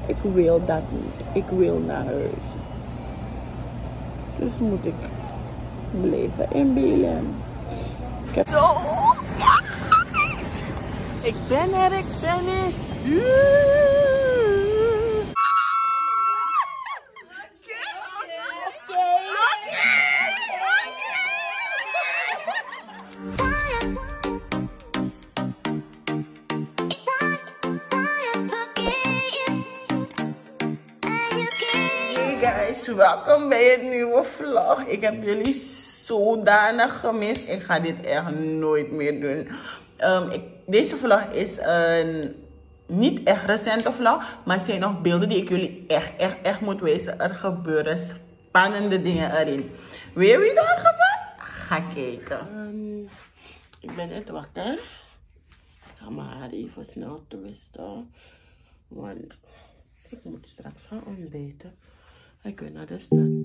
Ik wil dat niet. Ik wil naar huis. Dus moet ik blijven in Belen. Zo. Ik ben er, Dennis. Welkom bij een nieuwe vlog. Ik heb jullie zodanig gemist. Ik ga dit echt nooit meer doen. Deze vlog is een niet echt recente vlog. Maar het zijn nog beelden die ik jullie echt moet wijzen. Er gebeuren spannende dingen erin. Weet je wie dat gebeurt? Ga kijken. Ik ben net wakker. Ik ga mijn haar even snel twisten. Want ik moet straks gaan ontbijten. Ik wil naar de stad.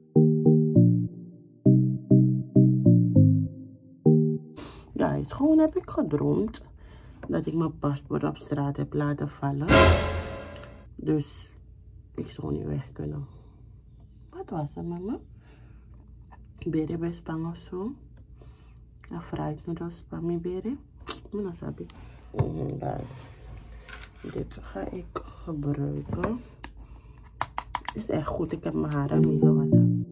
Guys, gewoon heb ik gedroomd dat ik mijn paspoort op straat heb laten vallen. Dus ik zou niet weg kunnen. Wat was er, mama? Bere bij spang of zo? Ja, fried noodles bij me, bere? Mina sabi. Dit ga ik gebruiken. Is echt goed, ik heb mijn haren niet gewassen.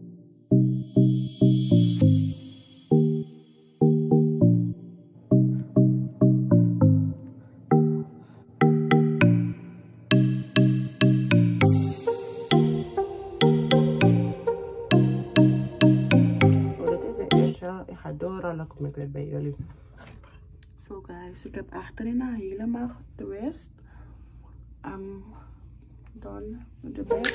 Dit is het eerste. Ik ga doorrollen, kom ik weer bij jullie. Zo guys, ik heb achterin helemaal getwist. Dan met de bek.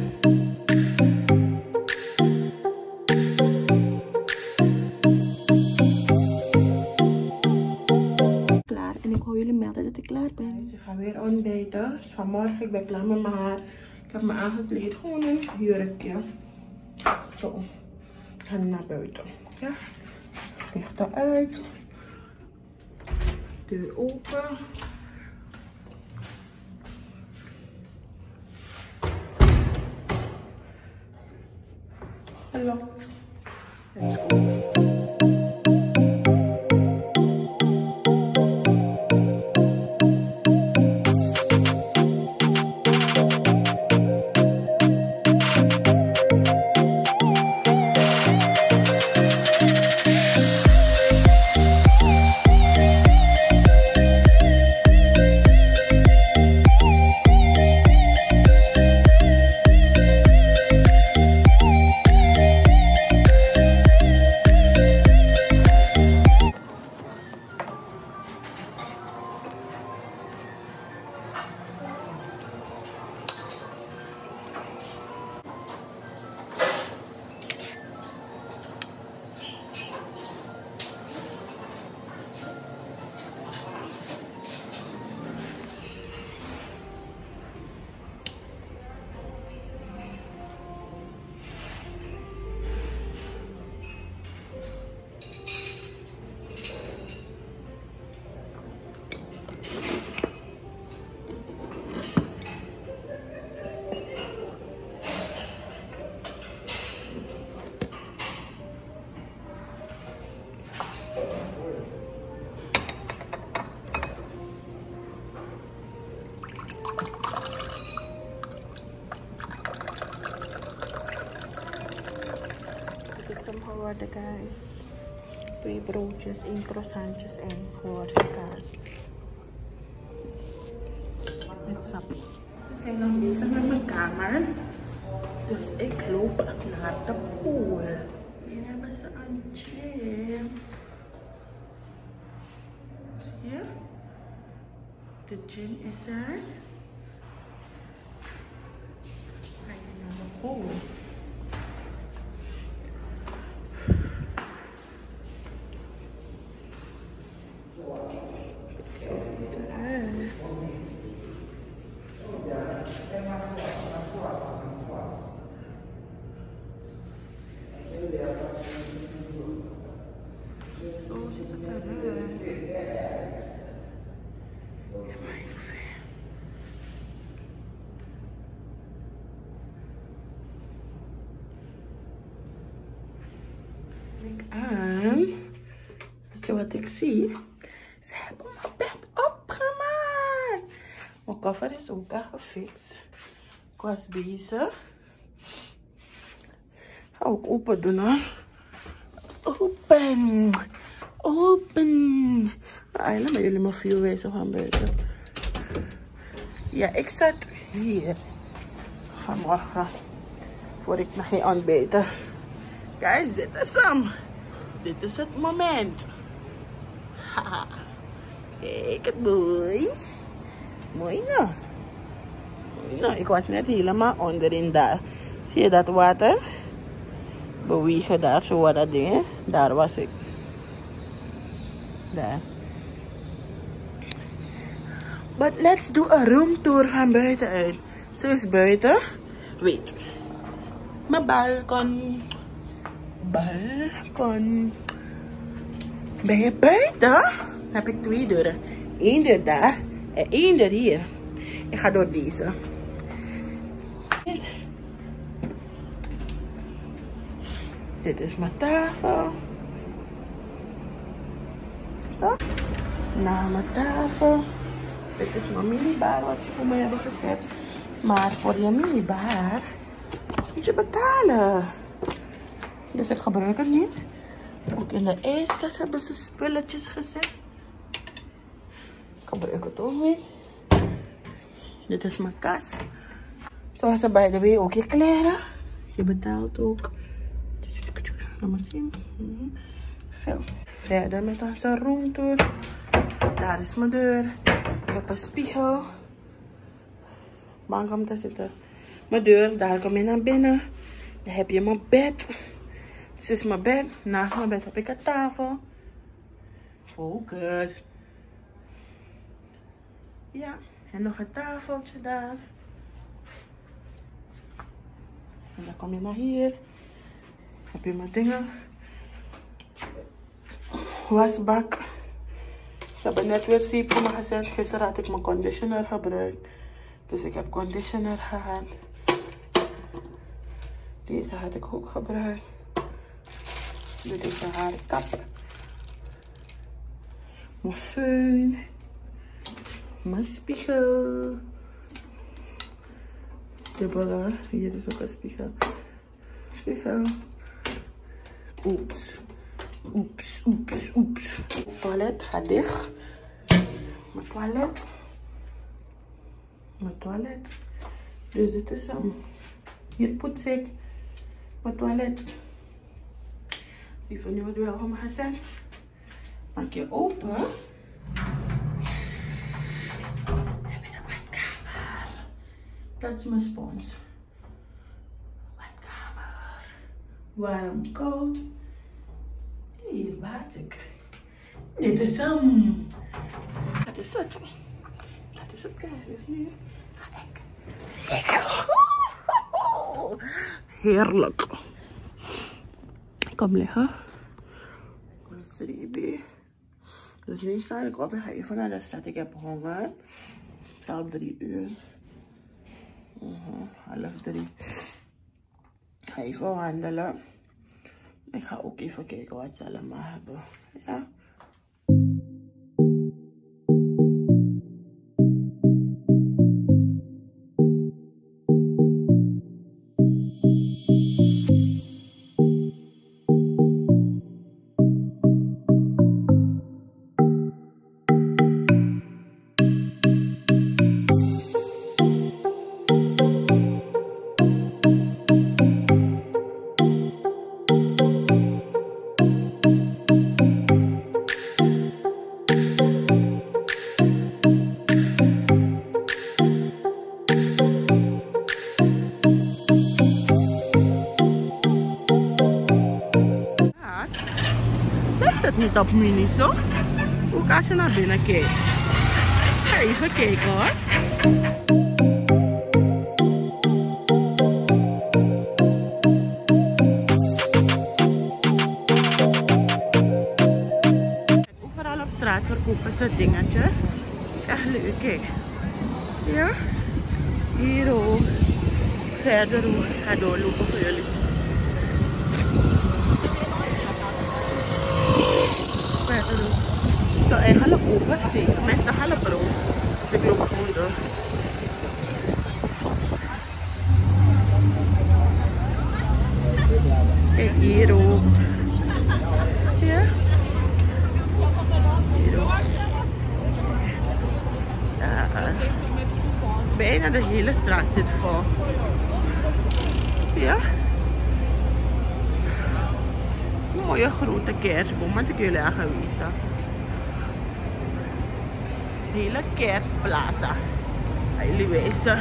Klaar en ik hoor jullie melden dat ik klaar ben. Dus ik ga weer ontbijten. Dus vanmorgen ik ben klaar met mijn haar. Ik heb me aangekleed, gewoon een jurkje. Zo. Ik ga nu naar buiten. Ja. Licht eruit. Deur open. Hallo. Let's go. Geworden guys. 2 broodjes, 1 croissantjes en geworste kaas. Met sap. Ze zijn nog bezig met mijn kamer. Dus ik loop naar de pool. Hier hebben ze een gym. Zie je? De gym is er. Ga je naar de pool. wat ik zie. Ze hebben mijn bed opgemaakt. Mijn koffer is ook al gefixt. Ik was bezig. Ga ook open doen hoor. Open. Open. Laat maar jullie me veel wijzen van buiten. Ja, ik zat hier vanmorgen. Voor ik nog geen ontbijten. Guys, dit is hem. Dit is het moment. Haha. Kijk het mooi. Mooi nou. Mooi nou. Ik was net helemaal onderin daar. Zie je dat water? Bewegen daar zo wat dat ding. Daar was ik. Daar. But let's do a room tour van buiten uit. Zo is buiten. Wait. Mijn balkon. Balkon. Ben je buiten? Heb ik 2 deuren. 1 deur daar en 1 deur hier. Ik ga door deze. Dit is mijn tafel. Zo. Na mijn tafel. Dit is mijn minibar wat ze voor mij hebben gezet. Maar voor je minibar moet je betalen. Dus ik gebruik het niet. Ook in de ijskast hebben ze spulletjes gezet. Ik gebruik het ook niet. Dit is mijn kast. Zoals ze bij de way ook je kleren. Je betaalt ook. Laat maar zien. Zo. Verder met onze roomtour. Daar is mijn deur. Ik heb een spiegel. Bank om te zitten. Mijn deur, daar kom je naar binnen. Dan heb je mijn bed. Dit is mijn bed. Naast mijn bed heb ik een tafel. Focus. Ja, en nog een tafeltje daar. En dan kom je naar hier. Heb je mijn dingen. Wasbak. Ze hebben net weer zeep voor me gezet. Gisteren had ik mijn conditioner gebruikt. Dus ik heb conditioner gehad. Deze had ik ook gebruikt. Dit is een haarkap. Mijn föhn. Mijn spiegel. Dubbele. Hier is ook een spiegel. Spiegel. Oeps. Oeps, oeps, oeps. Het toilet gaat dicht. Mijn toilet. Mijn toilet. Dus dit is hem. Hier poets ik mijn toilet. Zie van nu wat wel van me gezet. Maak je open. Heb je de badkamer. Dat is mijn spons. Badkamer. Warm, koud. Hier baat ik. Dit is hem. Dat is het. Dat is het. Dus nu ga ik lekker. Heerlijk. Kom liggen. Ik ben sleepy. Dus nu sta ik op en ga even naar de stad. Ik heb honger. Het is al 3 uur. 2:30. Ik ga even wandelen. Ik ga ook even kijken wat ze allemaal hebben. Ja. Het niet op Miniso. Ook als je naar binnen kijkt. Ga even kijken hoor. Overal op straat verkopen ze dingetjes. Het is echt leuk, kijk. Ja? Hier ook. Verder ook. Ik ga doorlopen voor jullie. Ik wil eigenlijk oversteken. Mensen halen brood. Dus ik loop gewoon door. Kijk hier ook. Ja? Hier ook. Daar. Bijna de hele straat zit vol. Ja? Mooie grote kerstboom, wat ik jullie aan geweest heb. Hele kerstplaza. Jullie wijzen.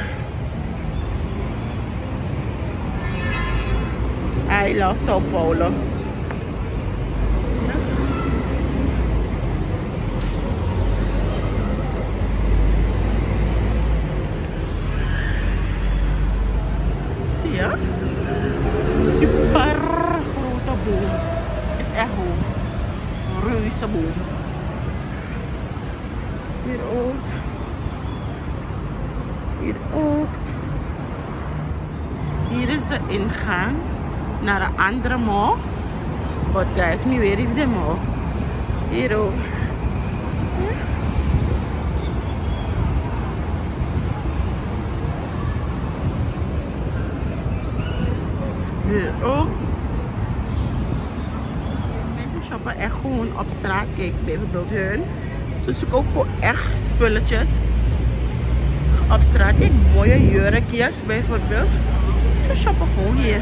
I love Sao Paulo. Zie je? Super grote boom. Is echt hoog. Reuze boom. Hier ook. Hier ook. Hier is de ingang naar een andere mall. But guys, me where is the mall? Hier ook. Hier ook. Mensen shoppen echt gewoon op straat. Kijk, bijvoorbeeld hun. Ze zoeken ook voor echt spulletjes op straat. Kijk, mooie jurkjes bijvoorbeeld. Ze shoppen gewoon hier.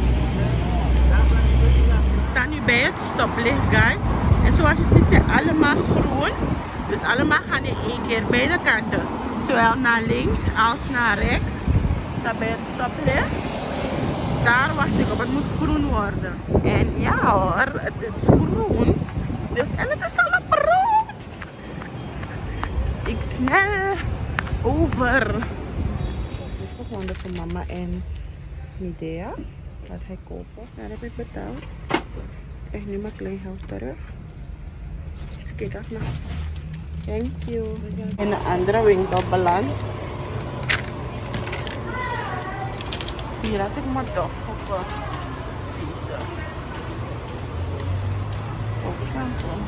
We staan nu bij het stoplicht, guys. En zoals je ziet zijn allemaal groen. Dus allemaal gaan in één keer beide kanten. Zowel naar links als naar rechts. We staan bij het stoplicht. Daar wacht ik op. Het moet groen worden. En ja hoor, het is groen. Dus, en het is al rood. Ik snel over. Dit is gevonden voor mama en Medea. Laat hij kopen. Daar heb ik betaald. Ik krijg nu mijn klein geld terug. Kijk af naar. Thank you. In een andere winkel beland. Hier had ik maar toch op kiezen. Of shampoo.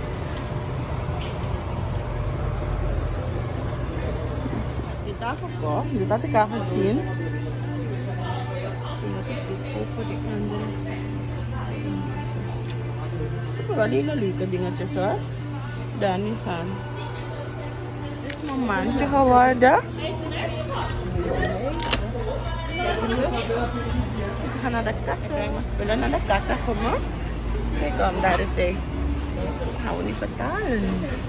Dit had ik gekocht. Dit had ik al gezien. Voor die andere. Ik heb wel hele leuke dingetjes hoor. Daar niet gaan. Dit is mijn mandje geworden. Ze gaan naar de kassa. Ik moet spullen naar de kassa voor me. Kijk dan, daar is hij. Gaan we niet betalen.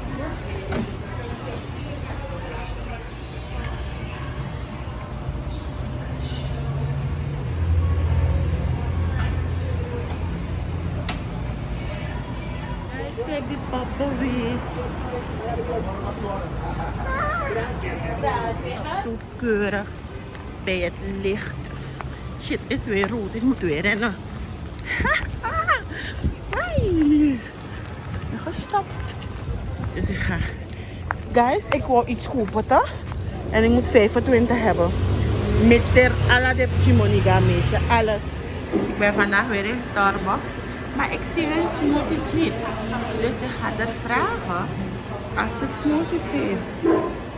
Kijk die papa weer. Zo keurig bij het licht. Shit is weer rood, ik moet weer rennen. Hey. Gestopt. Dus ik ga. Guys, ik wou iets kopen toch? En ik moet 25 hebben. Met ter alla de chimoniga meisje, alles. Ik ben vandaag weer in Starbucks. Maar ik zie hun smoothies niet. Dus ik ga dat vragen als ze smoothies heeft.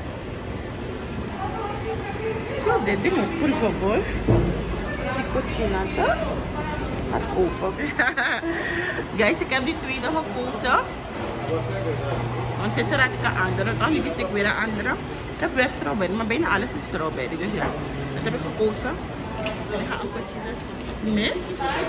Oh, dit ding ook, por favor. Die cochinata. Gaat open. Guys, ik heb die tweede gekozen. Want sinds raad ik een andere. Dan kies ik weer een andere. Ik heb weer strawberry, maar bijna alles is strawberry. Dus ja, dat heb ik gekozen. En ik ga een cochinata mis.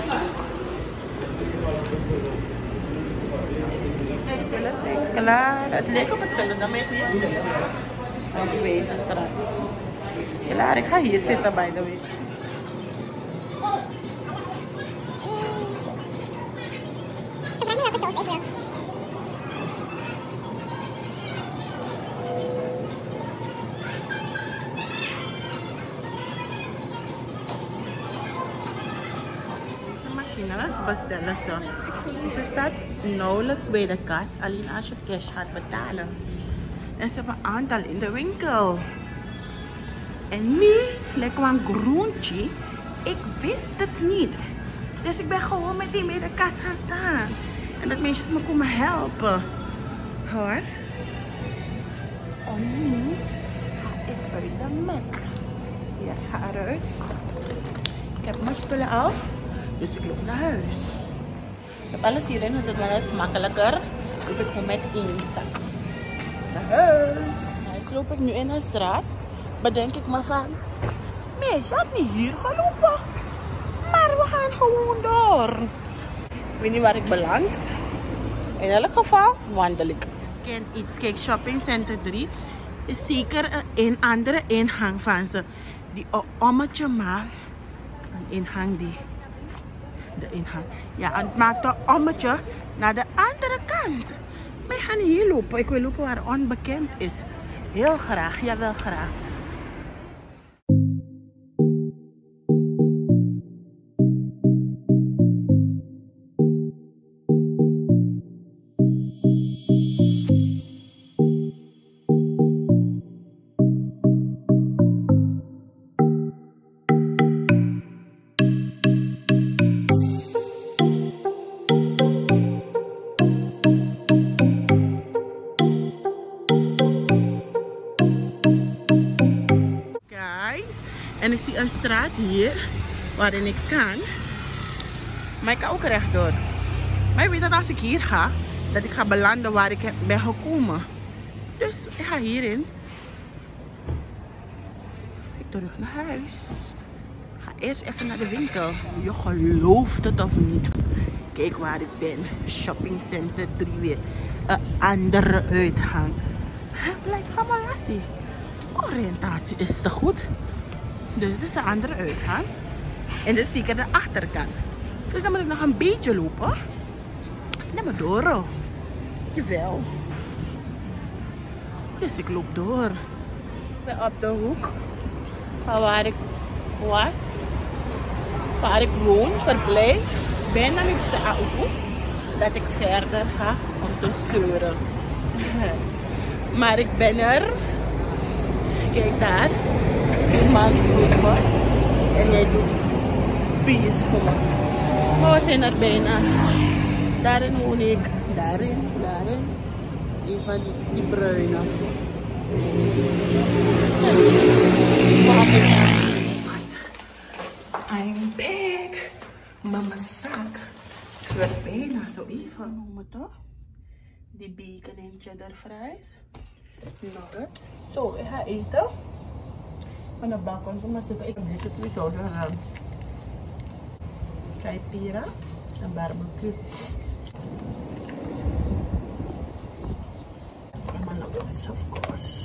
Klaar, het leek op hetzelfde, maar het is niet hetzelfde. Want ik weet het straat. Klaar, ik ga hier zitten by the way. Bestellen zo. Dus je staat nauwelijks bij de kas, alleen als je cash gaat betalen. En ze hebben een aantal in de winkel. En nu lijkt me een groentje. Ik wist het niet. Dus ik ben gewoon meteen bij de kas gaan staan. En dat meisjes me komen helpen. Hoor. En nu ga ik uit de Mac. Ja, ik ga eruit. Ik heb mijn spullen af. Dus ik loop naar huis. Ik heb alles hierin gezet, maar dat is makkelijker. Loop ik gewoon met één zak naar huis. Nou, loop ik nu in de straat. Bedenk ik me van, meisje had niet hier gelopen. Maar we gaan gewoon door. Ik weet niet waar ik beland. In elk geval wandel ik. Ken iets. Kijk, Shopping Center 3 is zeker een andere ingang van ze. Die ommetje maakt. Een ingang die. De ingang. Ja, en het maakt een ommetje naar de andere kant. Wij gaan hier lopen. Ik wil lopen waar onbekend is. Heel graag. Jawel, graag. En ik zie een straat hier waarin ik kan. Maar ik kan ook rechtdoor. Maar ik weet dat als ik hier ga, dat ik ga belanden waar ik ben gekomen. Dus ik ga hierin. Ik terug naar huis. Ik ga eerst even naar de winkel. Je gelooft het of niet. Kijk waar ik ben. Shopping Center 3 weer. Een andere uitgang. Het lijkt van mijn lassie. Oriëntatie is te goed. Dus dit is een andere uitgang. En dit is zeker de achterkant. Dus dan moet ik nog een beetje lopen. Nee, maar door. Jawel. Dus ik loop door. Ik ben op de hoek van waar ik was. Waar ik woon, verblijf. Ben dan niet de auto. Dat ik verder ga om te zeuren. Maar ik ben er. Kijk daar. Die man doet me. En jij doet peace voor me. Maar we zijn er bijna. Daarin woon ik. Daarin. Die van die bruine. I'm back. Mama's zak. Het wordt bijna zo even. Hoe moet toch? Die bacon en cheddar fries. Nuggets. Zo, ik ga eten. Van de balkon kom maar zitten. Ik heb dit twee zouden gaan. Caipira en barbecue. En mijn nuggets, of course.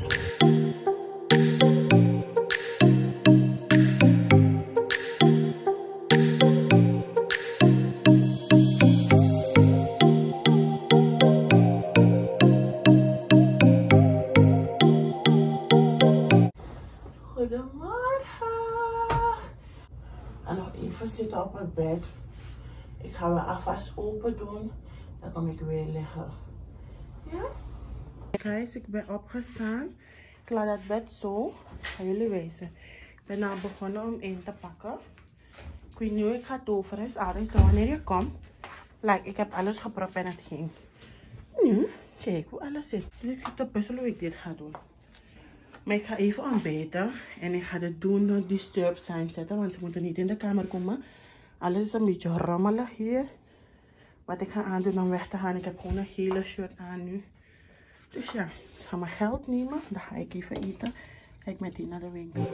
Even zitten op het bed. Ik ga mijn afwas open doen. Dan kom ik weer liggen. Ja? Guys, ik ben opgestaan. Ik laat het bed zo. Ik ga jullie wijzen. Ik ben nou begonnen om in te pakken. Ik weet niet hoe ik ga toveren. Is alles zo wanneer je komt. Like, ik heb alles gepropt en het ging. Nu, kijk hoe alles zit. Dus ik zit te puzzelen hoe ik dit ga doen. Maar ik ga even ontbijten. En ik ga de Do Not Disturb sign zetten. Want ze moeten niet in de kamer komen. Alles is een beetje rommelig hier. Wat ik ga aandoen om weg te gaan. Ik heb gewoon een gele shirt aan nu. Dus ja, ik ga mijn geld nemen. Dan ga ik even eten. Ga ik meteen naar de winkel.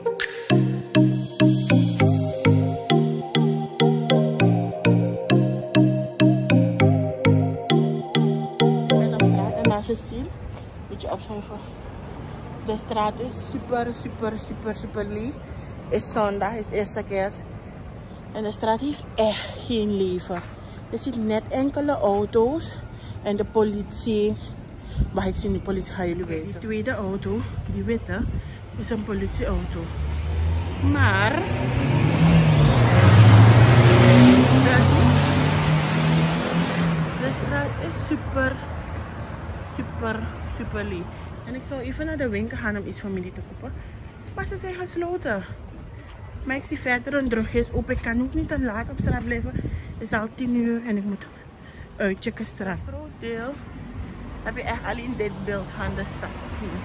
En op straat. En als je ziet, een beetje opschuiven. De straat is super leeg. Het is zondag, het is eerste kerst. En de straat heeft echt geen leven. Je ziet net enkele auto's. En de politie. Waar ik zie de politie, ga jullie wijzen. De tweede auto, die witte, is een politieauto. Maar de straat is super leeg. En ik zou even naar de winkel gaan om iets van mij te kopen. Maar ze zijn gesloten. Maar ik zie verder een drogist open. Ik kan ook niet te laat op straat blijven. Het is al 10 uur en ik moet uitchecken straat. Een groot deel heb je echt alleen dit beeld van de stad.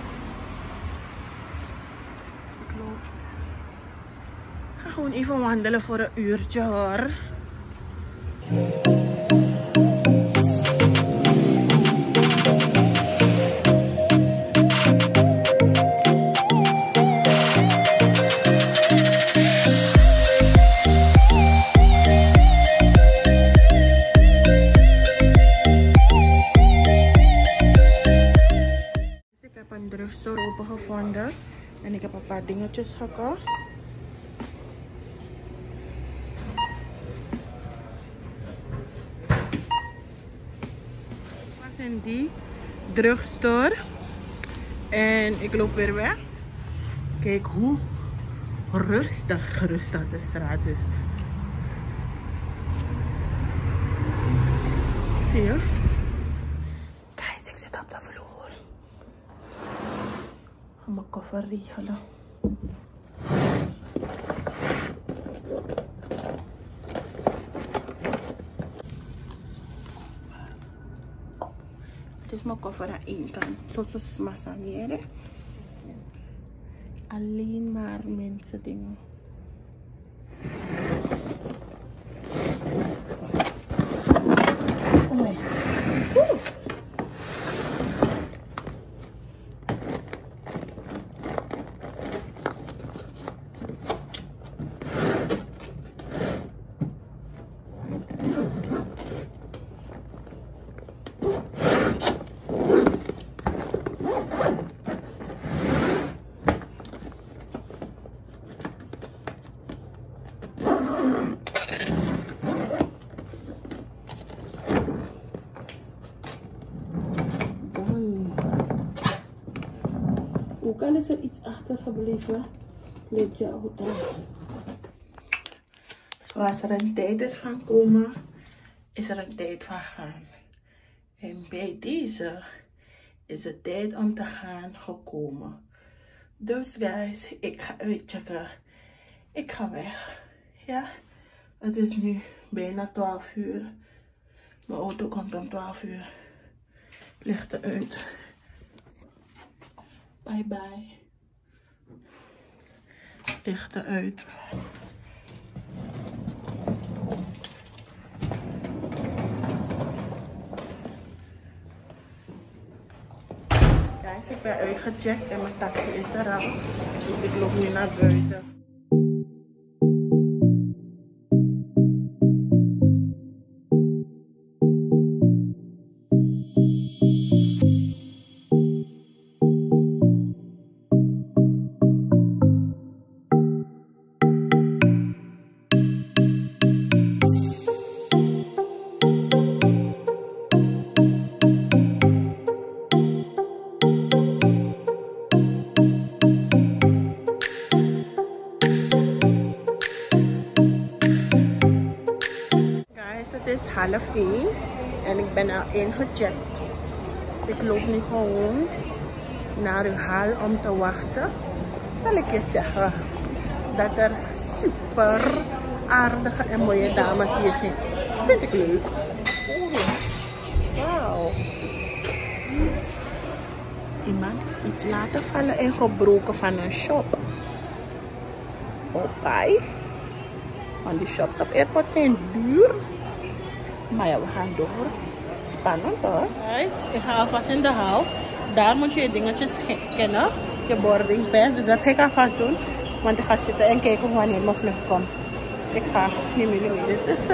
Ik loop. Ga gewoon even wandelen voor een uurtje hoor. Drugstore open gevonden en ik heb een paar dingetjes gekocht. Ik was in die drugstore en ik loop weer weg. Kijk hoe rustig de straat is. Zie je? Kijk, ik zit op de vloer. Mijn koffer regelen. Het is mijn koffer aan één kant. Zoals massageren. Alleen maar mensen dingen. Oh. Ook al is er iets achtergebleven, leek je auto. Zoals er een tijd is van komen, is er een tijd van gaan. En bij deze is de tijd om te gaan gekomen. Dus guys, ik ga uitchecken. Ik ga weg. Ja, het is nu bijna 12 uur. Mijn auto komt om 12 uur. Lichten uit. Bye bye. Lichten uit. Guys, ik ben uitgecheckt en mijn taxi is er al. Dus ik loop nu naar buiten. Het is 12:30 en ik ben al ingecheckt. Ik loop nu gewoon naar uw hal om te wachten. Zal ik je zeggen dat er super aardige en mooie dames hier zijn. Vind ik leuk. Wauw. Iemand heeft iets laten vallen en gebroken van een shop. Opai. Want die shops op airport zijn duur. Maar ja, we gaan door. Spannend hoor. Guys, ik ga alvast in de hal. Daar moet je je dingetjes kennen. Je boarding pass. Dus dat ga ik alvast doen. Want ik ga zitten en kijken wanneer mijn vlucht komt. Ik ga niet meer mee. Dit is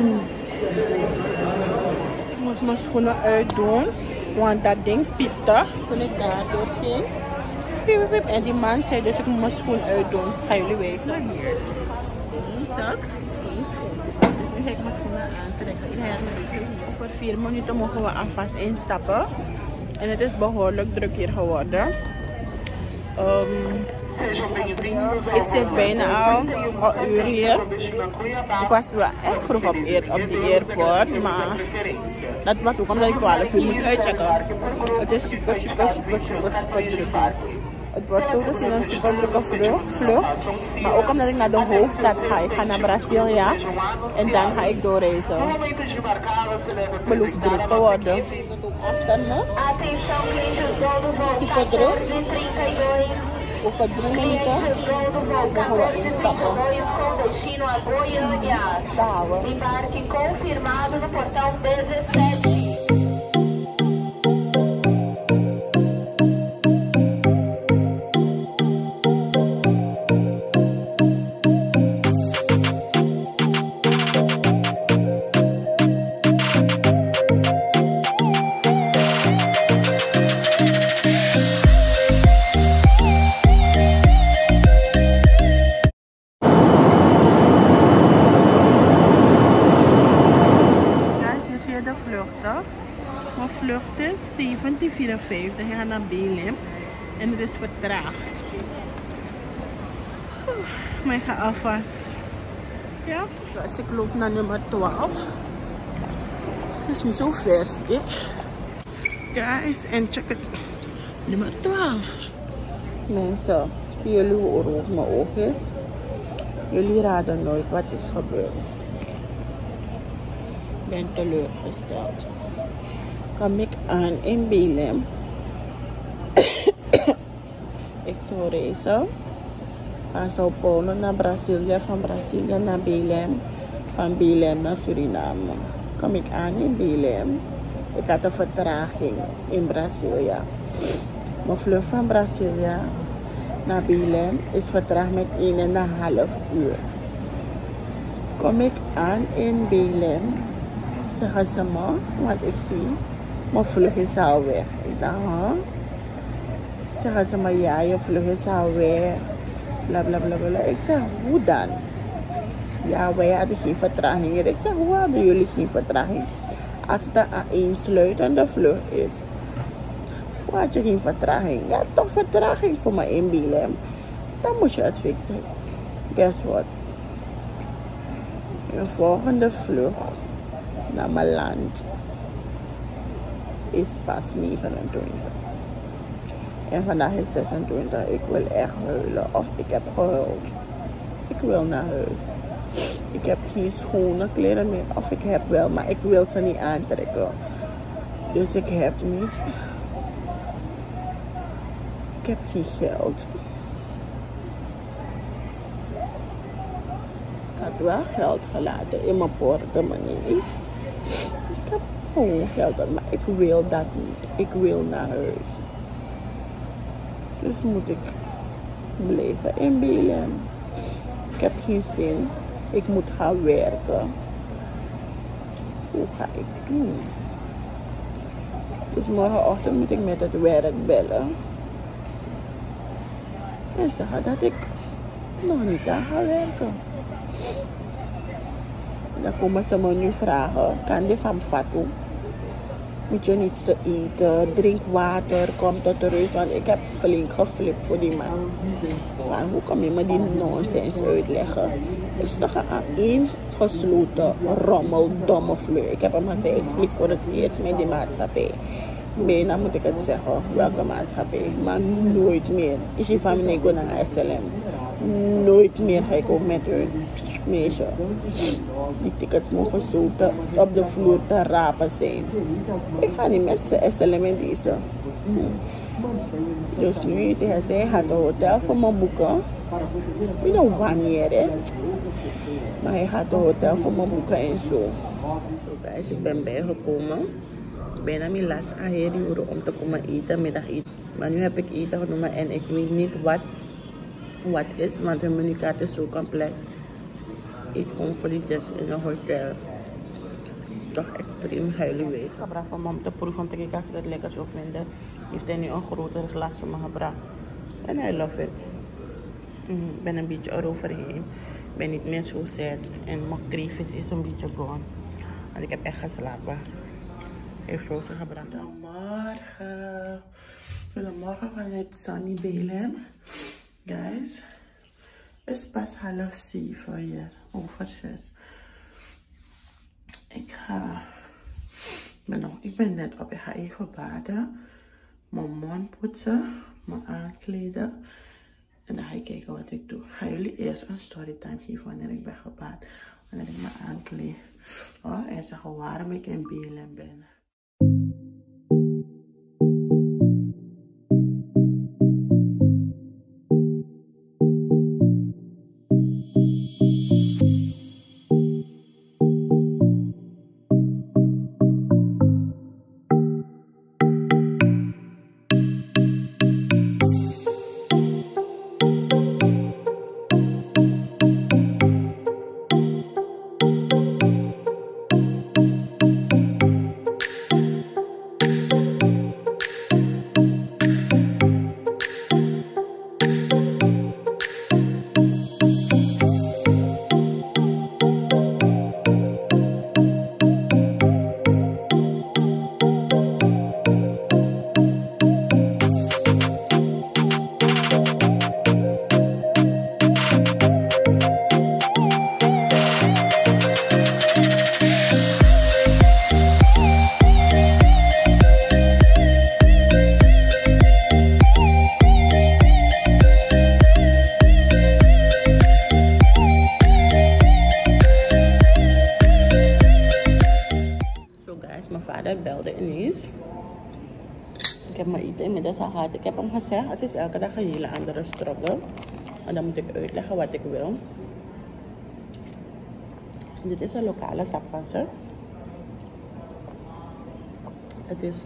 ik moest mijn schoenen uitdoen. Want dat ding piepte toen ik daar door ging. Piep, piep. En die man zei dus ik moet mijn schoen uitdoen. Ga jullie wijzen. Hier. Zak. Nu ga ik mijn schoenen aantrekken. Over 4 minuten mogen we alvast instappen. En het is behoorlijk druk hier geworden. Ik zit bijna al een uur hier. Ik was wel echt vroeg op de airport, maar dat was ook omdat ik 12 uur moest uitchecken. Het is super druk hier. Het wordt zo te zien een super drukke vlucht. Maar ook omdat ik naar de hoofdstad ga. Ik ga naar Brasilia. En dan ga ik doorreizen. Het belooft druk te worden. Achter me. Super druk. Over 3 minuten mogen we instappen. Daar gaan we. Embarque confirmado no portão B17. Mijn vlucht is 17:54. Ik ga naar Belém en het is vertraagd. Maar ik ga alvast. Ja? Dus ik loop naar nummer 12. Het is niet zo vers, ik. Guys, en check het. Nummer 12. Mensen, zie jullie hoe rood mijn oog is? Jullie raden nooit wat is gebeurd. Ik ben teleurgesteld. Kom ik aan in Belém. Ik zou reizen van Sao Paulo naar Brasilia, van Brasilia naar Belém, van Belém naar Suriname. Kom ik aan in Belém. Ik had een vertraging in Brasilia. Mijn vlucht van Brasilia naar Belém is vertraagd met 1,5 uur. Kom ik aan in Belém, zeggen ze me, want ik zie, mijn vlucht is al weg. Ik dacht, zeggen ze me, ja, je vlucht is al weg, bla bla bla bla. Ik zeg, hoe dan? Ja, wij hadden geen vertraging. Ik zeg, hoe hadden jullie geen vertraging? Als het een sluitende vlucht is, hoe had je geen vertraging? Ja, toch vertraging voor mij in Belém. Dan moet je het fixen. Guess what? De volgende vlucht naar mijn land is pas 29. En vandaag is 26. Ik wil echt huilen. Of ik heb gehuild. Ik wil naar huis. Ik heb geen schone kleren meer. Of ik heb wel, maar ik wil ze niet aantrekken. Dus ik heb niet. Ik heb geen geld. Ik had wel geld gelaten in mijn portemonnee. Ik heb gewoon geld, maar ik wil dat niet. Ik wil naar huis. Dus moet ik blijven in Belém. Ik heb geen zin. Ik moet gaan werken. Hoe ga ik doen? Dus morgenochtend moet ik met het werk bellen. En zeggen dat ik nog niet kan gaan werken. Dan komen ze me nu vragen, kan je van Fatu? Moet je niets te eten, drink water, kom tot rust. Want ik heb flink geflipt voor die man. Van, hoe kom je me die nonsens uitleggen? Het is toch een ingesloten rommel, domme vleur. Ik heb hem gezegd, ik vlieg voor het eerst met die maatschappij. Bijna moet ik het zeggen, welke maatschappij. Maar nooit meer. Is je van mij naar SLM. Nooit meer ga ik ook met hun meisje. Die tickets mogen zo op de vloer te rapen zijn. Ik ga niet met ze SLM in deze. Dus nu heeft hij gezegd, hij gaat een hotel voor me boeken. Ik weet nog wanneer, hè. Maar hij gaat een hotel voor me boeken en zo. Zo guys, ik ben bijgekomen. Bijna mijn laatste uur om te komen eten, middageten. Maar nu heb ik eten genomen en ik weet niet wat is, want de menukaart is zo complex. Ik gewoon frietjes in een hotel. Toch extreem huilen wees. Ik heb gebracht van mom te proeven om te kijken als ik het lekker zou vinden. Heeft hij nu een groter glas voor me gebracht. En I love it. Ik ben een beetje eroverheen. Ik ben niet meer zo sad. En mijn kreefjes is een beetje gone. Want ik heb echt geslapen. Heeft zoveel gebracht. Goedemorgen. Goedemorgen vanuit Sunny Belém. Guys, het is pas 6:30 hier, over 6. Ik ben net op, ik ga even baden, mijn mond poetsen, me aankleden. En dan ga ik kijken wat ik doe. Ik ga jullie eerst een storytime geven wanneer ik ben gebaat. Wanneer ik me aankleed. Oh, en zeggen waarom ik in BLM ben. Belde ineens. Ik heb mijn eten inmiddels al gehad. Ik heb hem gezegd, het is elke dag een hele andere struggle. En dan moet ik uitleggen wat ik wil. Dit is een lokale sapwasser. Het is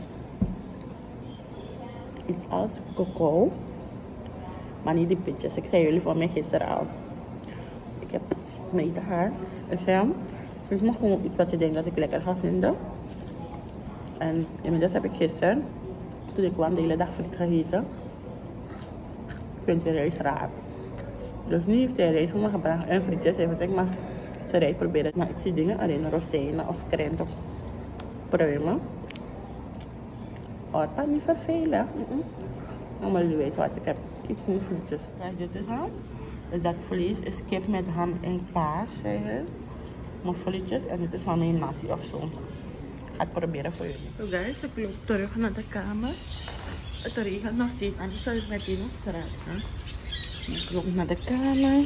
iets als coco. Maar niet die pitjes. Ik zei jullie van mij gisteren al. Ik heb mijn eten gehad. Ik zei hem, geef me gewoon iets wat je denkt dat ik lekker ga vinden. En inmiddels heb ik gisteren, toen ik kwam, de hele dag friet gegeten. Ik vind die rijst raar. Dus nu heeft hij rijst voor me gebracht en frietjes. Hij heeft maar zijn rijst proberen. Maar ik zie dingen alleen rozijnen of krenten of pruimen. Aardpap niet vervelen. Maar jullie weten wat ik heb. Ik moet frietjes. Kijk, dit is ham. Dus dat vlees is kip met ham en kaas, zei hij. Mijn frietjes en dit is van mijn nasi of zo. Ik ga het proberen voor jullie. Zo guys, ik loop terug naar de kamer. Het regent nog steeds, anders zal ik meteen op straat gaan. Ik loop naar de kamer.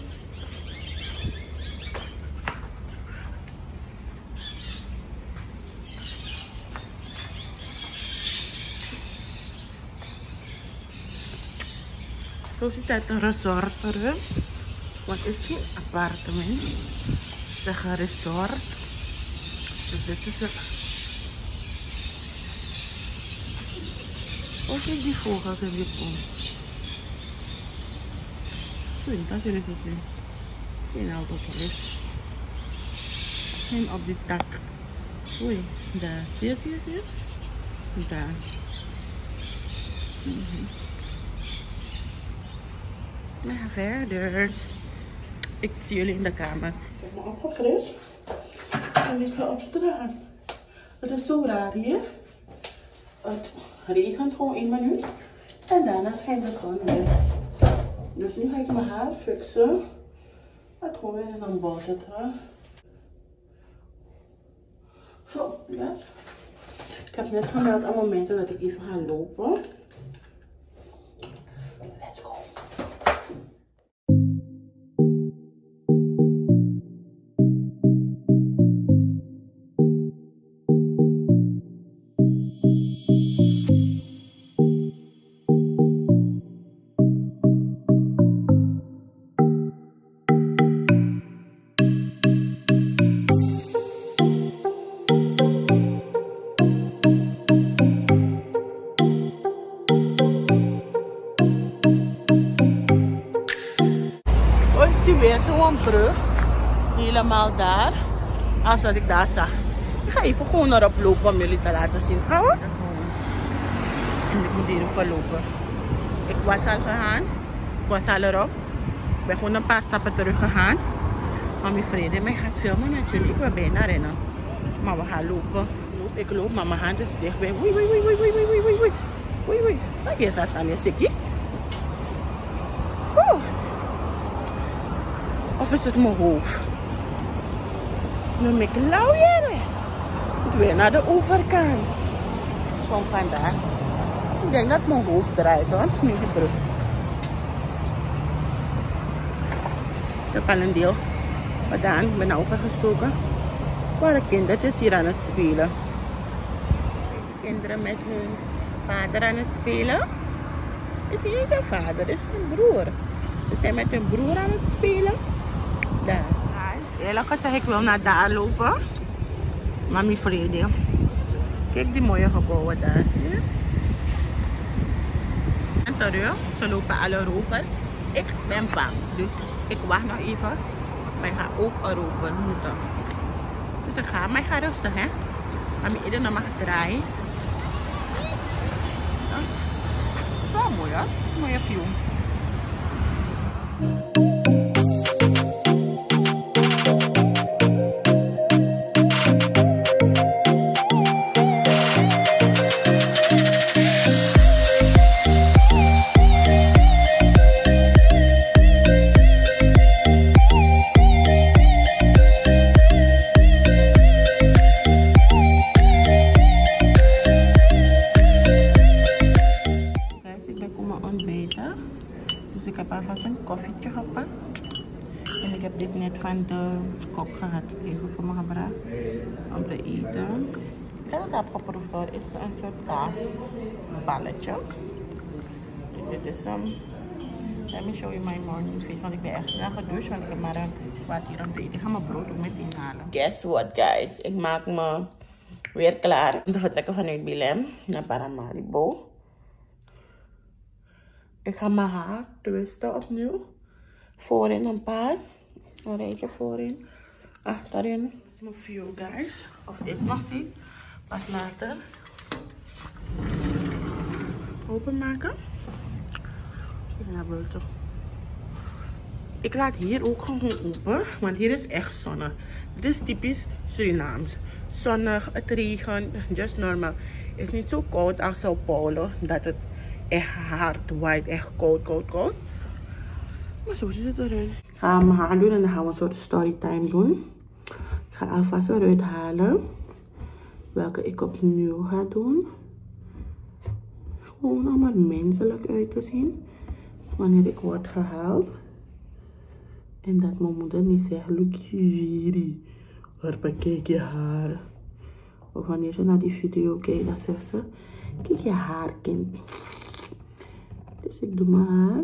Zo ziet het een resort eruit. Want het is geen appartement. Het is een resort. Dus dit is het. Oh, kijk die vogels in die boom. Goed, dat zullen ze zien. Geen auto is. Geen op die tak. Oei, daar. Zie je? Daar. We gaan verder. Ik zie jullie in de kamer. Ik heb me opgefrist. En ik ga op straat. Het is zo raar hier. Het regent gewoon 1 minuut. En daarna schijnt de zon weer. Dus nu ga ik mijn haar fixen. Het gewoon weer in een bal zetten. Zo, yes. Ik heb net gemeld aan momenten dat ik even ga lopen. Let's go. Weer zo'n brug, helemaal daar, als wat ik daar zag. Ik ga even gewoon erop lopen om jullie te laten zien. Gaan we? En ik moet hier even lopen. Ik was al gegaan, ik was al erop. Ik ben gewoon een paar stappen terug gegaan. Mami Vrede mij gaat filmen met jullie, ik wil bijna rennen. Maar we gaan lopen. Ik loop, maar mijn hand is dichtbij. Oei, oei, oei, oei, oei, oei, oei, oei. Oei, oei. Kijk eens, dat is aan je sikkie. Of is het mijn hoofd? Nu moet ik lauweren. Ik moet weer naar de overkant. Kom vandaar. denk dat mijn hoofd draait hoor. Nu die broek. Ik heb al een deel gedaan. Ik ben overgestoken. Waar kindertjes hier aan het spelen. Kinderen met hun vader aan het spelen. Het is niet zijn vader, het is zijn broer. Ze zijn met hun broer aan het spelen. Daar. Eerlijk gezegd, ik wil naar daar lopen. Mami vrede. Kijk die mooie gebouwen daar. Ja. En terug, ze lopen alle rover. Ik ben bang, dus ik wacht nog even. Maar ik ga ook erover moeten. Dus ik ga, maar ik ga rustig hè. Mami ieder nog mag draaien. Ja. Wel mooi hoor, mooie view. Koffietje gepakt. En ik heb dit net van de kok gehad. Even voor me gebracht. Om te eten. En wat ik heb geproefd hoor, is een soort kaasballetje. Dit is hem. Let me show you my morning face. Want ik ben echt snel gedoucht. Want ik heb maar een kwartier om te eten. Ik ga mijn brood ook meteen halen. Guess what guys. Ik maak me weer klaar om te vertrekken vanuit Belém naar Paramaribo. Ik ga mijn haar twisten opnieuw. Voorin een paar. Een rijtje voorin. Achterin. Dit is mijn view guys. Of is nog steeds. Pas later. Openmaken. Ik ga naar buiten. Ik laat hier ook gewoon open. Want hier is echt zonnig. Dit is typisch Surinaams. Zonnig, het regent. Just normaal. Het is niet zo koud als Sao Paulo. Dat het echt hard waait, echt koud. Maar zo zit het erin. Ik ga mijn haar doen en dan gaan we een soort storytime doen. Ik ga alvast eruit halen welke ik opnieuw ga doen. Gewoon om er menselijk uit te zien wanneer ik word gehaald. En dat mijn moeder niet zegt, look hier, waar bekijk je haar. Of wanneer ze naar die video kijkt, dan zegt ze, kijk je haar kind. Dus ik doe mijn haar.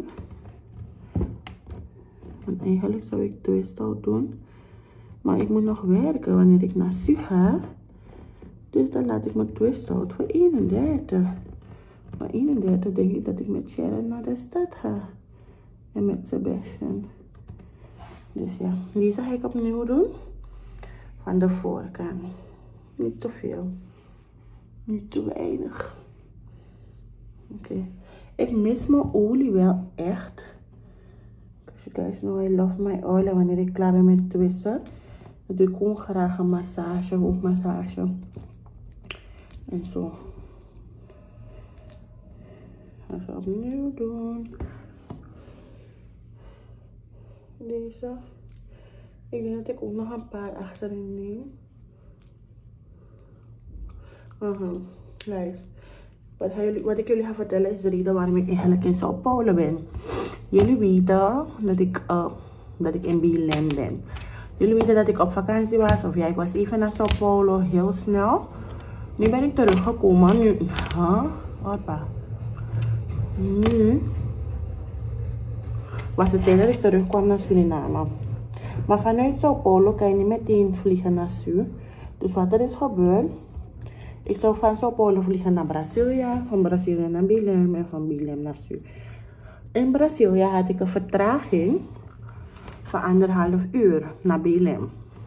Want eigenlijk zou ik twist-out doen. Maar ik moet nog werken wanneer ik naar Su ga. Dus dan laat ik mijn twist-out voor 31. Maar 31 denk ik dat ik met Sharon naar de stad ga. En met Sebastian. Dus ja, deze ga ik opnieuw doen. Van de voorkant. Niet te veel. Niet te weinig. Oké. Ik mis mijn olie wel echt. You guys know I love my oil. En wanneer ik klaar ben met twisten, dan doe ik gewoon graag een massage, hoofdmassage. En zo. Ga ik opnieuw doen. Deze. Ik denk dat ik ook nog een paar achterin neem. Nice. Wat ik jullie ga vertellen is de reden waarom ik eigenlijk in Sao Paulo ben. Jullie weten dat ik in Belém ben. Jullie weten dat ik op vakantie was. Of ja, ik was even naar Sao Paulo heel snel. Nu ben ik teruggekomen. Nu, nu was het tijd dat ik terugkwam naar Suriname. Maar vanuit Sao Paulo kan je niet meteen vliegen naar Su. Dus wat er is gebeurd. Ik zou van Sao Paulo vliegen naar Brazilië, van Brazilië naar Belém en van Belém naar Su. In Brazilië had ik een vertraging van 1,5 uur naar Belém.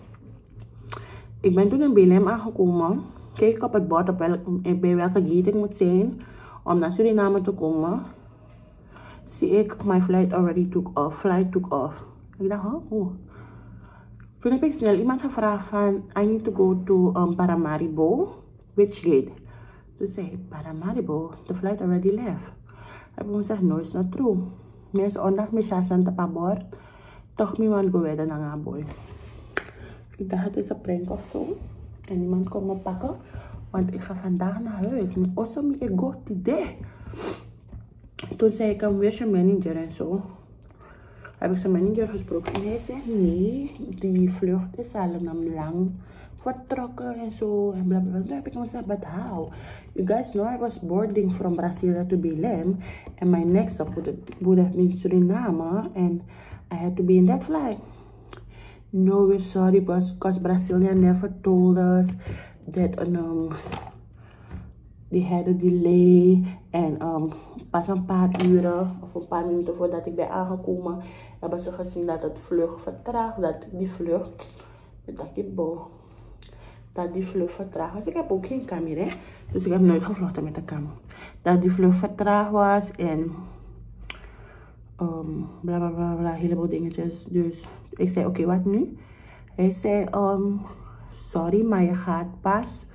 Ik ben toen in Belém aangekomen. Keek op het bord bij welke gate ik moet zijn om naar Suriname te komen. Zie ik, my flight already took off. Flight took off. Ik dacht, oh. Toen heb ik snel iemand gevraagd van, I need to go to Paramaribo. Which gate? Toen zei hij, Paramaribo, the flight already left. Heb ik gezegd, no, it's not true. Mensen ondanks me chassen op bord, toch me want go verder naar een boy. Ik dacht, het is een prank of zo. En iemand komt me pakken Want ik ga vandaag naar huis. Maar also ik go today. Toen zei ik hem, weer zijn manager en zo. Heb ik zijn manager gesproken. En hij zegt, nee, die vlucht is al lang vertrokken en zo. En blablabla. Toen heb ik hem gezegd, but how? You guys know I was boarding from Brasilia to Belém. And my next stop would have been Suriname. And I had to be in that flight. No, we're sorry, because Brasilia never told us that they had a delay. En pas een paar uren of een paar minuten voordat ik ben aangekomen, hebben ze gezien dat het vlucht vertraagd, dat die vlucht vertraagd was. Ik heb ook geen camera, dus ik heb nooit gevlogen met de camera. Dat die vlucht vertraagd was en bla bla bla bla, heleboel dingetjes. Dus ik zei, oké, wat nu? Hij zei, sorry, maar je gaat pas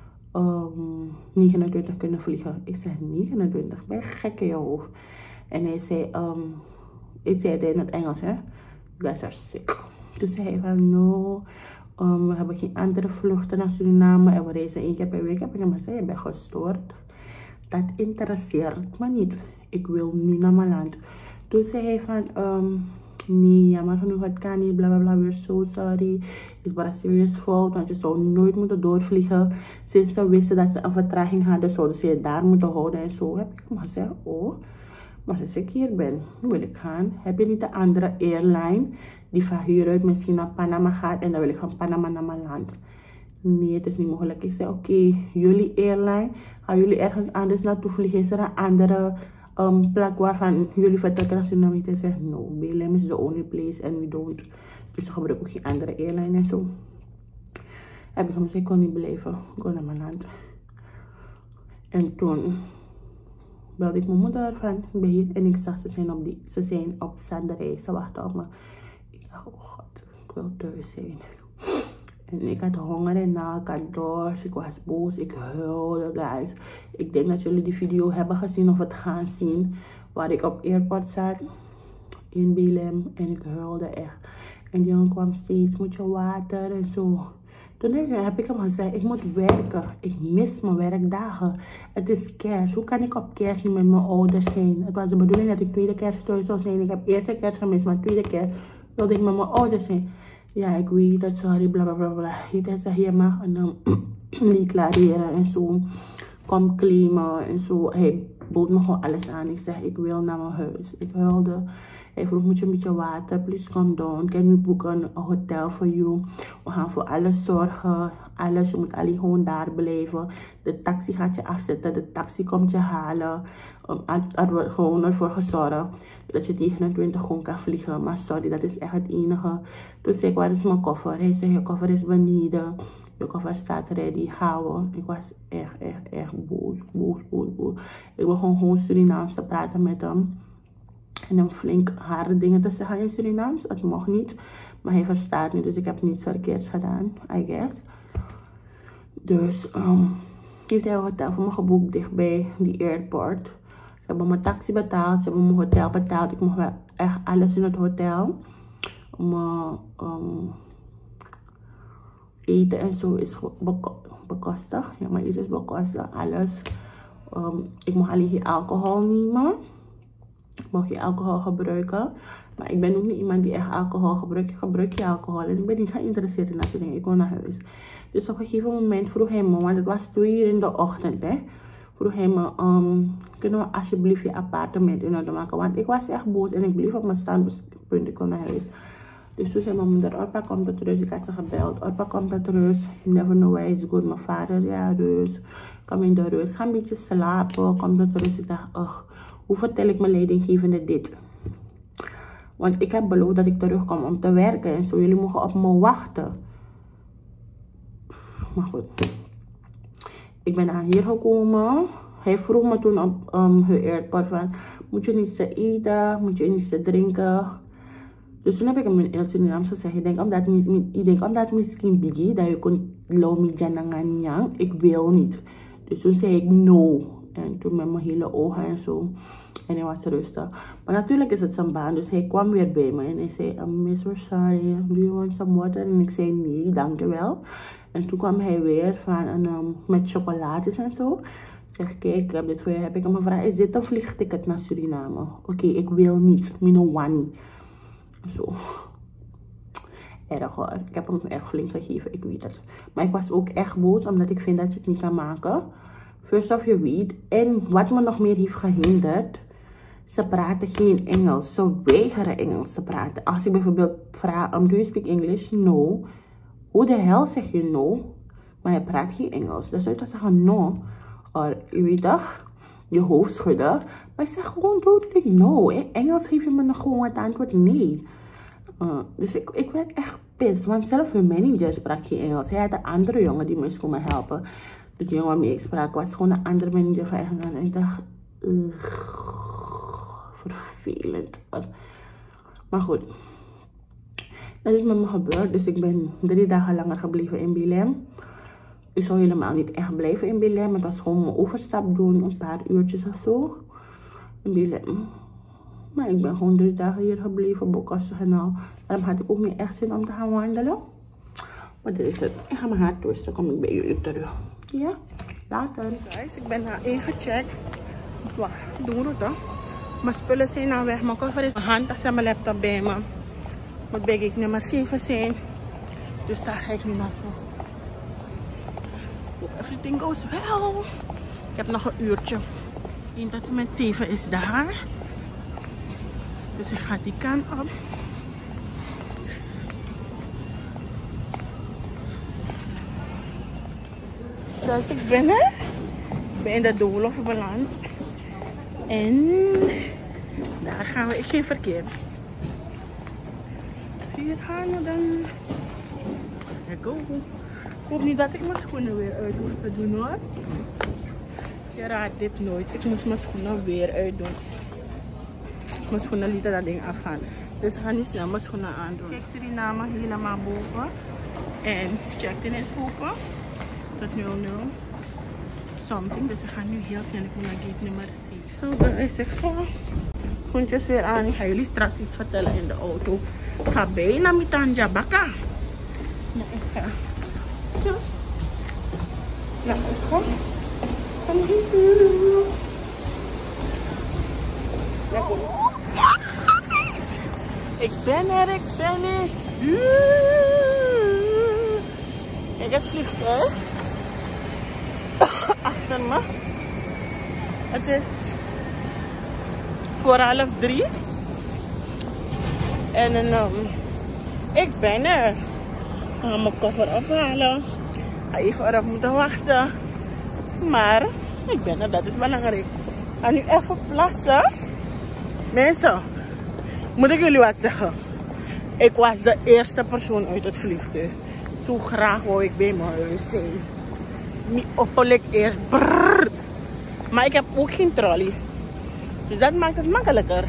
29 kunnen vliegen. Ik zei, 29? Ben je gek in je hoofd? En hij zei, ik zei het in het Engels, hè? You guys are sick. Dus hij zei van, no, we hebben geen andere vluchten naar Suriname en we reizen 1 keer per week. Heb ik hem gezegd, je bent gestoord. Dat interesseert me niet. Ik wil nu naar mijn land. Toen zei hij van, nee, jammer genoeg, het kan niet, blablabla, we're so sorry. Het is Brazilië's fout, want je zou nooit moeten doorvliegen. Sinds ze wisten dat ze een vertraging hadden, zouden ze je daar moeten houden en zo. Heb ik hem gezegd, oh, maar sinds ik hier ben, wil ik gaan. Heb je niet een andere airline die van hieruit misschien naar Panama gaat en dan wil ik van Panama naar mijn land? Nee, het is niet mogelijk. Ik zei, oké, jullie airline, gaan jullie ergens anders naartoe vliegen? Is er een andere plek waarvan jullie vertrekken naar Suriname? Hij zegt, no, Belém is the only place and we don't. Dus ze gebruiken ook geen andere airline en zo. Heb ik hem gezegd, ik kon niet blijven. Ik kon naar mijn land. En toen belde ik mijn moeder van, ik ben hier. En ik zag, ze zijn op Zanderij. Ze wachten op me. Ik dacht, oh god, ik wil thuis zijn. En ik had honger en ik had dorst, ik was boos, ik huilde, guys. Ik denk dat jullie die video hebben gezien of het gaan zien. Waar ik op airport zat in Belém en ik huilde echt. En die jongen kwam steeds, moet je water en zo. Toen heb ik hem gezegd, ik moet werken. Ik mis mijn werkdagen. Het is kerst. Hoe kan ik op kerst niet met mijn ouders zijn? Het was de bedoeling dat ik tweede kerst thuis zou zijn. Ik heb eerste kerst gemist, maar tweede kerst wilde ik met mijn ouders zijn. Ja, ik weet het, sorry, bla bla bla bla. Hij zei, je mag een lied klareren en zo. Kom claimen en zo. Hij bood me gewoon alles aan. Ik zeg, ik wil naar mijn huis. Ik huilde. Hij vroeg, moet je een beetje water? Please come down. Can we book een hotel for you? We gaan voor alles zorgen. Alles, je moet alleen gewoon daar blijven. De taxi gaat je afzetten. De taxi komt je halen. Er wordt gewoon ervoor gezorgd dat je 29 gewoon kan vliegen. Maar sorry, dat is echt het enige. Toen zei ik, waar is mijn koffer? Hij zei, je koffer is beneden. Je koffer staat ready. Houden. Ik was echt boos. Ik wil gewoon Surinaams te praten met hem. En hem flink hare dingen te zeggen in Surinaams. Het mocht niet. Maar hij verstaat nu. Dus ik heb niets verkeerds gedaan. I guess. Dus heeft hij een hotel voor me geboekt dichtbij die airport. Ze hebben mijn taxi betaald. Ze hebben mijn hotel betaald. Ik mocht wel echt alles in het hotel. Eten en zo is bekostigd. Ja, mijn eten is bekostigd. Alles. Ik mocht alleen geen alcohol nemen. Ik mag geen alcohol gebruiken. Maar ik ben ook niet iemand die echt alcohol gebruikt. Ik gebruik geen alcohol. En ik ben niet geïnteresseerd in dat soort dingen. Ik wil naar huis. Dus op een gegeven moment vroeg hij me, want het was 2 uur in de ochtend, hè. Vroeg hij me, kunnen we alsjeblieft je appartement in orde maken? Want ik was echt boos en ik bleef op mijn standpunt. Ik wil naar huis. Dus toen zei mijn moeder, Orpa komt tot rust. Ik had ze gebeld. Orpa komt tot rust. You never know where is good. Mijn vader, ja, rust. Kom in de rust. Ga een beetje slapen. Kom tot rust. Ik dacht, hoe vertel ik mijn leidinggevende dit? Want ik heb beloofd dat ik terugkom om te werken en zo. Jullie mogen op me wachten. Maar goed. Ik ben aan hier gekomen. Hij vroeg me toen op hun airport van, moet je niets te eten? Moet je niets te drinken? Dus toen heb ik hem in het Surinaams gezegd. Ik denk omdat misschien biggie dat je kon lomi jananganyang. Ik wil niet. Dus toen zei ik no. En toen met mijn hele ogen en zo. En hij was rustig. Maar natuurlijk is het zijn baan. Dus hij kwam weer bij me. En hij zei, Miss, we're sorry. Do you want some water? En ik zei, nee, dankjewel. En toen kwam hij weer van met chocolades en zo. Zeg, kijk, ik heb dit voor je. Heb ik hem gevraagd, is dit een vliegticket naar Suriname? Oké, ik wil niet. Mino wani. Zo. Erg hoor. Ik heb hem echt flink gegeven, ik weet het. Maar ik was ook echt boos, omdat ik vind dat je het niet kan maken. First of you weet. En wat me nog meer heeft gehinderd. Ze praten geen Engels. Ze weigeren Engels te praten. Als ik bijvoorbeeld vraag, do you speak English? No. Hoe de hel zeg je no? Maar je praat geen Engels. Dus zou je zeggen no. Of je weet toch? Je hoofd schudden. Maar ik zeg gewoon dodelijk no. In Engels geef je me nog gewoon het antwoord nee. Dus ik werd echt pissed. Want zelf mijn manager sprak geen Engels. Hij had een andere jongen die moest komen helpen. Dus die jongen waarmee ik sprak was gewoon een andere manager van Engeland. En ik dacht, vervelend. Maar goed. Dat is met me gebeurd. Dus ik ben 3 dagen langer gebleven in Belém. Ik zou helemaal niet echt blijven in Belém. Het was gewoon mijn overstap doen. Een paar uurtjes of zo. In Belém. Maar ik ben gewoon 3 dagen hier gebleven. Bokassen en al. Daarom had ik ook niet echt zin om te gaan wandelen. Maar dit is het. Ik ga mijn haar twisten. Dan kom ik bij jullie terug. Ja? Later. Guys, ik ben daar ingecheckt. Wat doen we dan? Mijn spullen zijn nou weg. Mijn koffer is mijn handtas en mijn laptop bij me. Mijn bag ik nummer 7 zijn. Dus daar ga ik nu naartoe. Everything goes well. Ik heb nog een uurtje. 1 tot en met 7 is daar. Dus ik ga die kant op. Dus ik ben er. Ik ben in de doolhof beland. En daar gaan we. Is geen verkeer. Hier gaan we dan. There go. Ik hoop niet dat ik mijn schoenen weer uit hoef te doen hoor. Je raadt dit nooit. Ik moest mijn schoenen weer uitdoen. Mijn schoenen lieten dat ding afgaan. Dus ik ga nu snel mijn schoenen aandoen. Kijk, Suriname helemaal boven. En check-in is open. Tot 00. Something. Dus ik ga nu heel snel naar gate nummer 6. Zo, dan is ik gewoon schoentjes weer aan. Ik ga jullie straks iets vertellen in de auto. Ik ga bijna met Tanja Baka. Maar ik ga. Ja. Nou, ik ga. Ik ben er. Kijk, het vliegtuig achter me. Het is 2:30. En ik ben er. Ik ga mijn koffer ophalen. Ik ga even erop moeten wachten. Maar ik ben er, dat is belangrijk. Ik ga nu even plassen. Mensen, moet ik jullie wat zeggen? Ik was de eerste persoon uit het vliegtuig. Zo graag wou ik bij mijn huis zijn. Niet oppelijk eerst. Brrr. Maar ik heb ook geen trolley. Dus dat maakt het makkelijker.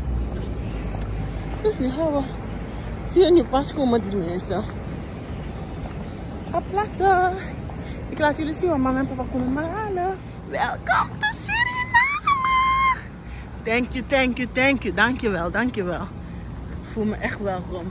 Dus nu gaan we. Zie je nu pas komen die mensen. Ga plassen. Ik laat jullie zien wat mama en papa komen me halen. Welkom to Suriname. Thank you. Dankjewel. Ik voel me echt welkom.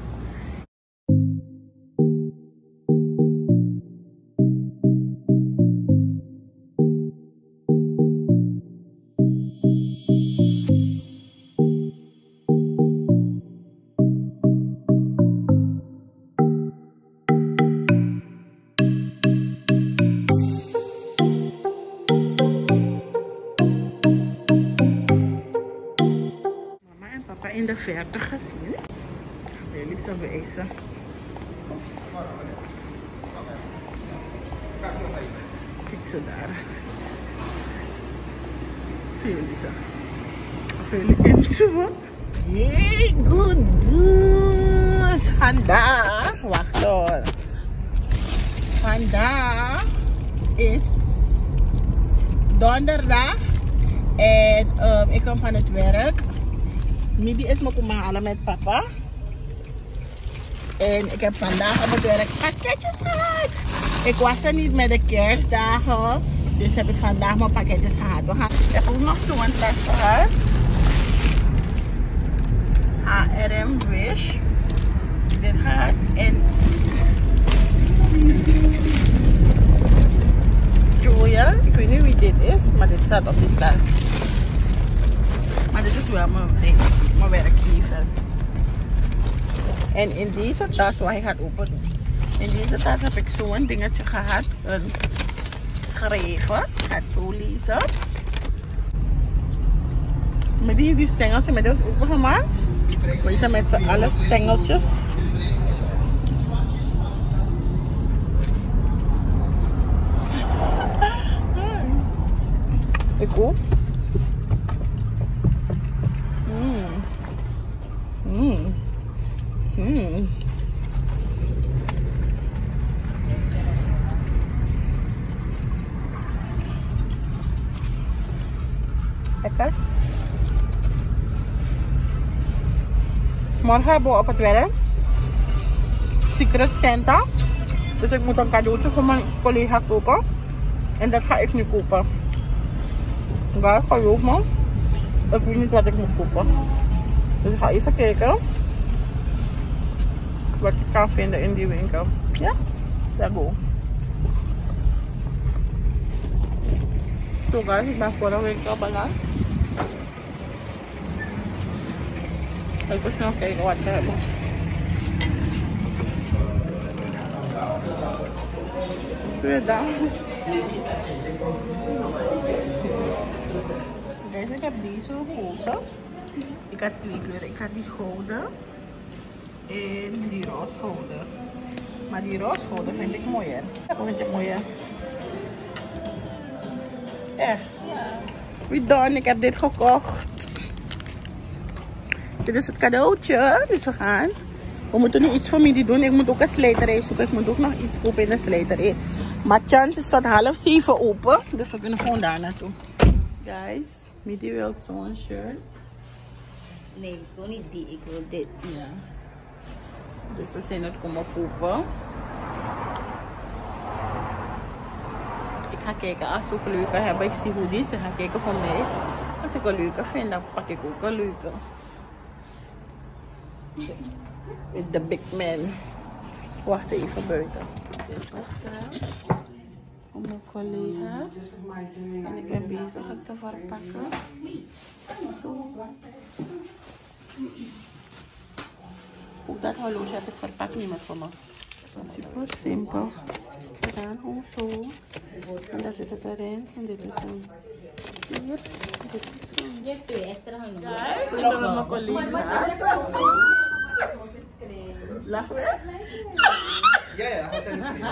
In de verte gezien. Jullie zo wijzen. Kijk ze daar. Zie jullie zo. Of jullie inzoomen. Hey, good news. Vandaag. Wacht hoor. Vandaag is donderdag. En ik kom van het werk. Midi is me komen halen met papa. En ik heb vandaag op het werk pakketjes gehad. Ik was er niet met de kerstdagen. Dus heb ik vandaag mijn pakketjes gehad. Ik heb ook nog zo'n tas gehad. H&M Wish. Dit gehad. En maar dit staat op die tas. Maar dit is wel mijn ding, mijn werkgever. En in deze tas, waar hij gaat open doen. In deze tas heb ik zo'n dingetje gehad, een schrijven. Ik ga het zo lezen. Met die stengels zijn inmiddels opengemaakt. Weet je, met z'n allen stengeltjes. Ik ook. Lekker. Morgen hebben we op het werk Secret Santa. Dus ik moet een cadeautje voor mijn collega kopen. En dat ga ik nu kopen. Waar geloof me. Ik weet niet wat ik moet kopen. Dus ik ga even kijken wat ik kan vinden in die winkel. Ja? Daar go. Zo guys, ik ben voor de winkel beland. Even snel kijken wat we hebben. Goeiedag. Guys, ik heb deze roze. Ik had twee kleuren. Ik had die gouden en die roze gouden. Maar die roze gouden vind ik mooier. Dat vind ik mooier. Echt? Ja. Wie dan? Ik heb dit gekocht. Dit is het cadeautje. Dus we gaan. We moeten nu iets voor mij doen. Ik moet ook een slijterij zoeken. Ik moet ook nog iets kopen in de slijterij. Maar chance is tot 6:30 open. Dus we kunnen gewoon daar naartoe. Guys, Midi wil zo'n shirt. Nee, ik wil niet die. Ik wil dit. Ja. Dus we zijn het komen kopen. Ik ga kijken als ik een leuke heb. Ik zie hoe die is. Ik ga kijken voor mij. Als ik een leuke vind, dan pak ik ook een leuke. With the big man. Wacht even buiten. Dit is voor mijn collega's. En ik ben bezig het te verpakken. Ook dat horloge heb ik verpakt, niemand voor me. Super simpel. Gedaan, gewoon zo. En daar zit het erin. En dit is een hier. Dit is een... Je hebt 2 extra genomen. Ja, dat mijn collega's. Lachen we? Ja, dat zijn het.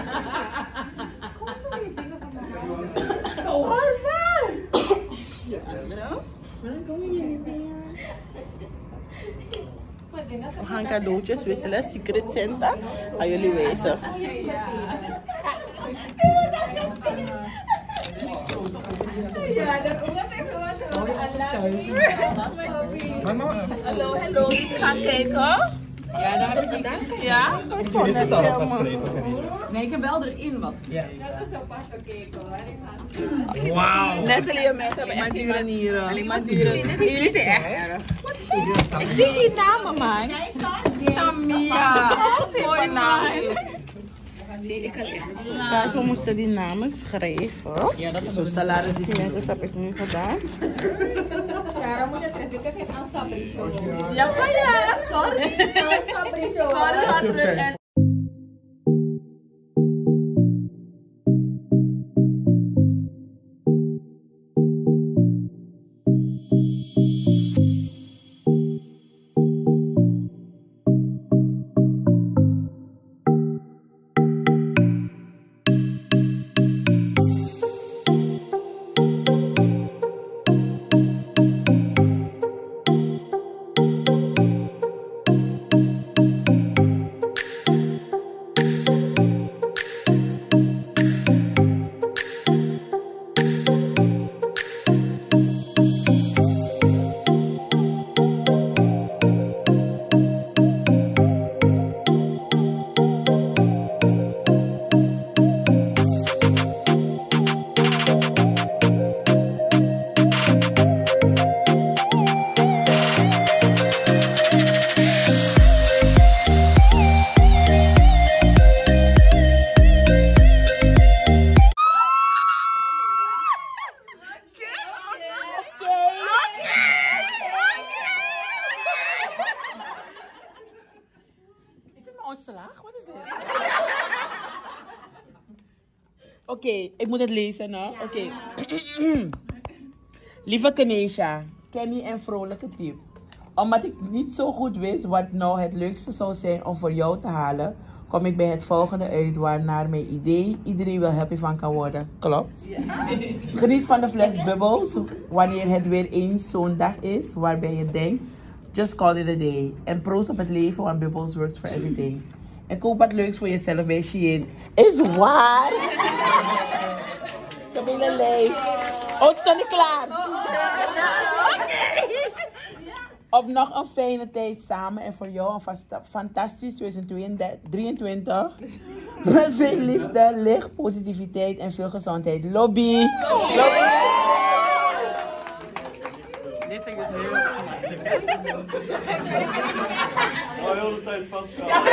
Zo hard van! We gaan cadeautjes wisselen. Secret Santa. Gaan jullie wijzen. Hallo, hallo, ik ga kijken. Ja, daar heb ik gedaan. Ja? Is het al opgeschreven? Nee, ik heb wel erin wat. Ja. Wauw. Natalie en mensen hebben echt geen manieren. Alleen maar dure. Jullie zijn echt erg. Ik zie die namen, man. Tamia. Mooi naam. Zie, ik kan echt. We moesten die namen schrijven. Ja, dat is zo'n salaris. Ja, dat heb ik nu gedaan. Sarah moet je schrijven, ik aan Fabricio. Ja, maar ja, sorry. Sorry, Hartrup en... Oké, ik moet het lezen, hè? Oké. Lieve Kenesha, Kenny en vrolijke tip. Omdat ik niet zo goed wist wat nou het leukste zou zijn om voor jou te halen, kom ik bij het volgende uit waar naar mijn idee iedereen wel happy van kan worden. Klopt? Ja. Geniet van de fles Bubbles wanneer het weer eens zo'n dag is waarbij je denkt, just call it a day. En proost op het leven, want Bubbles works for everything. En koop wat leuks voor jezelf bij Shein. Is waar? Ik heb een hele lijst. Oh, het staat niet klaar. Op nog een fijne tijd samen en voor jou een fantastisch 2023. Met veel liefde, licht, positiviteit en veel gezondheid. Lobby! Lobby! Dit vind ik dus heel gemakkelijk. Al heel de tijd vasthouden.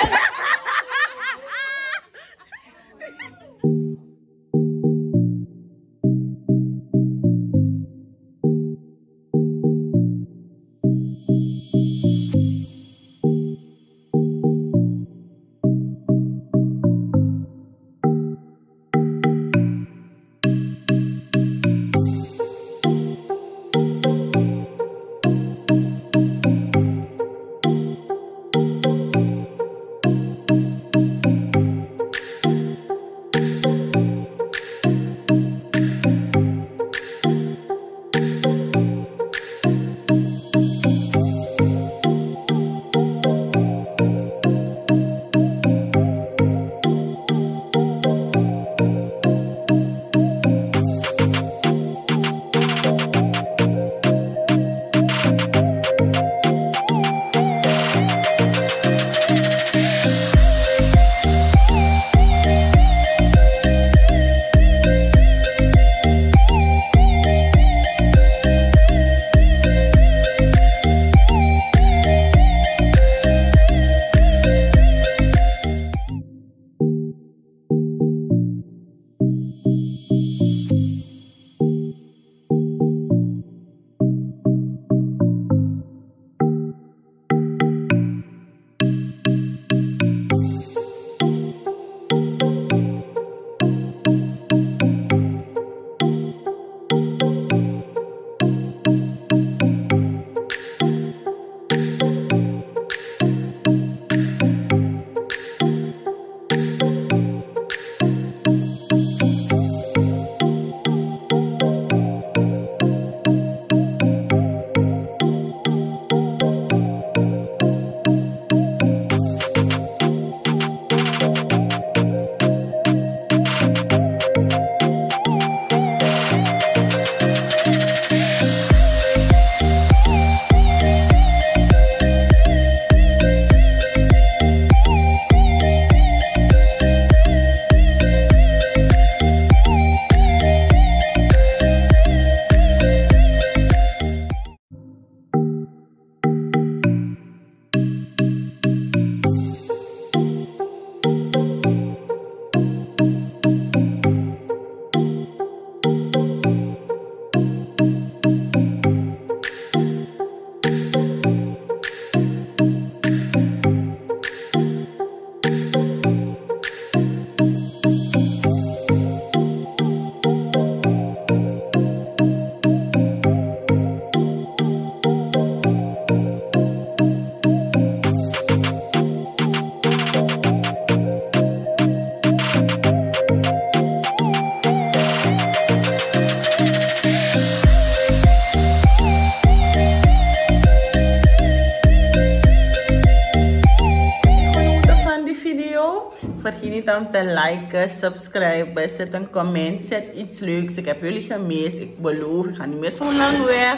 Vergeet niet om te liken, subscriben, zet een comment, zet iets leuks. Ik heb jullie gemist. Ik beloof, ik ga niet meer zo lang weg.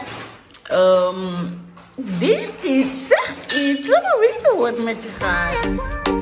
Deel iets, zeg iets. Laat me weten hoe het met je gaat.